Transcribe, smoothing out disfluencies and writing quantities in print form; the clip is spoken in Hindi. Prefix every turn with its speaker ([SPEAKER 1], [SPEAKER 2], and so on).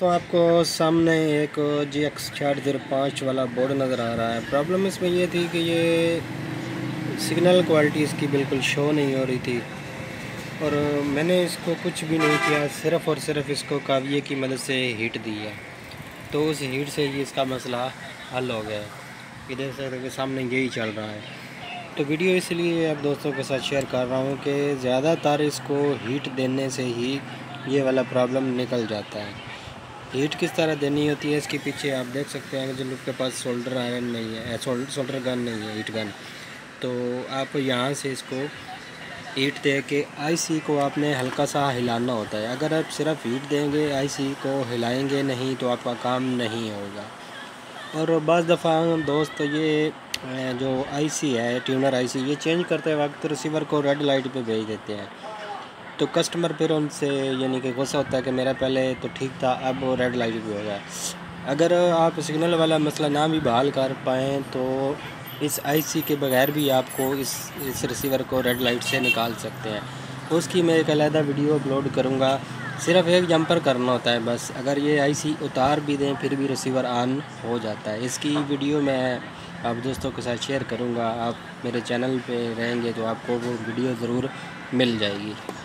[SPEAKER 1] तो आपको सामने एक GX6005 वाला बोर्ड नज़र आ रहा है। प्रॉब्लम इसमें ये थी कि ये सिग्नल क्वालिटी इसकी बिल्कुल शो नहीं हो रही थी और मैंने इसको कुछ भी नहीं किया, सिर्फ़ और सिर्फ इसको काविये की मदद से हीट दी है। तो उस हीट से ही इसका मसला हल हो गया है। इधर से सामने यही चल रहा है। तो वीडियो इसलिए अब दोस्तों के साथ शेयर कर रहा हूँ कि ज़्यादातर इसको हीट देने से ही ये वाला प्रॉब्लम निकल जाता है। हीट किस तरह देनी होती है, इसके पीछे आप देख सकते हैं कि जिनके पास सोल्डर आयरन नहीं है, सोल्डर गन नहीं है, हीट गन, तो आप यहाँ से इसको हीट दे के आईसी को आपने हल्का सा हिलाना होता है। अगर आप सिर्फ हीट देंगे, आईसी को हिलाएंगे नहीं, तो आपका काम नहीं होगा। और बाज़ दफ़ा दोस्त ये जो आईसी है, ट्यूनर आईसी, ये चेंज करते वक्त रिसीवर को रेड लाइट पे भेज देते हैं। तो कस्टमर फिर उनसे यानी कि गुस्सा होता है कि मेरा पहले तो ठीक था, अब वो रेड लाइट भी हो गया। अगर आप सिग्नल वाला मसला ना भी बहाल कर पाएँ तो इस आईसी के बगैर भी आपको इस रिसीवर को रेड लाइट से निकाल सकते हैं। उसकी मैं एक अलहदा वीडियो अपलोड करूँगा। सिर्फ़ एक जंपर करना होता है बस। अगर ये आईसी उतार भी दें फिर भी रिसीवर ऑन हो जाता है। इसकी वीडियो मैं आप दोस्तों के साथ शेयर करूँगा। आप मेरे चैनल पे रहेंगे तो आपको वो वीडियो ज़रूर मिल जाएगी।